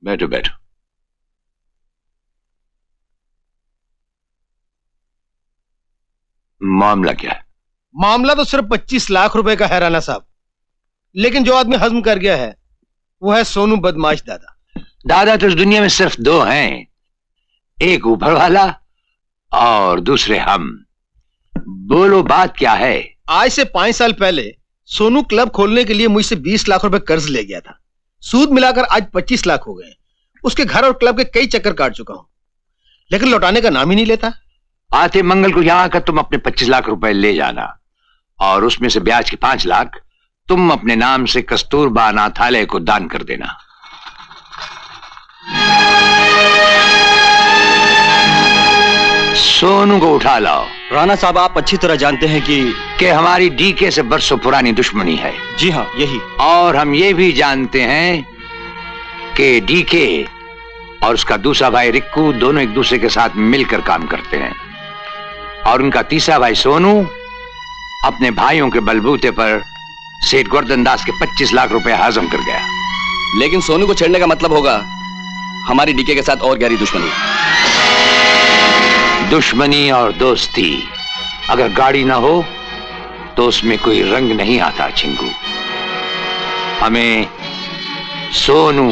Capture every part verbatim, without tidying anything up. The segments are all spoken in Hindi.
बैठो बैठो। मामला क्या है? मामला तो सिर्फ पच्चीस लाख रुपए का है राणा साहब, लेकिन जो आदमी हजम कर गया है वो है सोनू बदमाश दादा। दादा तो इस दुनिया में सिर्फ दो हैं, एक ऊपर वाला और दूसरे हम। बोलो बात क्या है? आज से पांच साल पहले सोनू क्लब खोलने के लिए मुझसे बीस लाख रुपए कर्ज ले गया था। सूद मिलाकर आज पच्चीस लाख हो गए। उसके घर और क्लब के कई चक्कर काट चुका हूं, लेकिन लौटाने का नाम ही नहीं लेता। आते मंगल को यहां आकर तुम अपने पच्चीस लाख रुपए ले जाना और उसमें से ब्याज के पांच लाख तुम अपने नाम से कस्तूरबा अनाथालय को दान कर देना। सोनू को उठा लाओ। राणा साहब, आप अच्छी तरह जानते हैं कि कि हमारी डीके से बरसों पुरानी दुश्मनी है। जी हाँ, यही। और हम ये भी जानते हैं कि डीके और उसका दूसरा भाई रिक्कू दोनों एक दूसरे के साथ मिलकर काम करते हैं और उनका तीसरा भाई सोनू अपने भाइयों के बलबूते पर सेठ गोवर्धन दास के पच्चीस लाख रुपए हजम कर गया। लेकिन सोनू को छेड़ने का मतलब होगा हमारी डीके के साथ और गहरी दुश्मनी। दुश्मनी और दोस्ती अगर गाड़ी ना हो तो उसमें कोई रंग नहीं आता चिंगू। हमें सोनू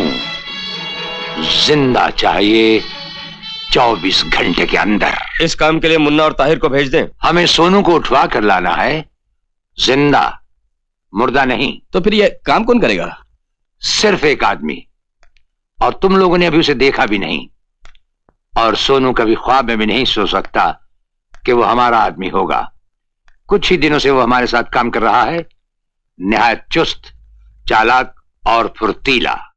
जिंदा चाहिए चौबीस घंटे के अंदर। इस काम के लिए मुन्ना और ताहिर को भेज दें। हमें सोनू को उठवा कर लाना है, जिंदा, मुर्दा नहीं। तो फिर यह काम कौन करेगा? सिर्फ एक आदमी, और तुम लोगों ने अभी उसे देखा भी नहीं, और सोनू कभी ख्वाब में भी नहीं सोच सकता कि वो हमारा आदमी होगा। कुछ ही दिनों से वो हमारे साथ काम कर रहा है, निहायत चुस्त, चालाक और फुर्तीला।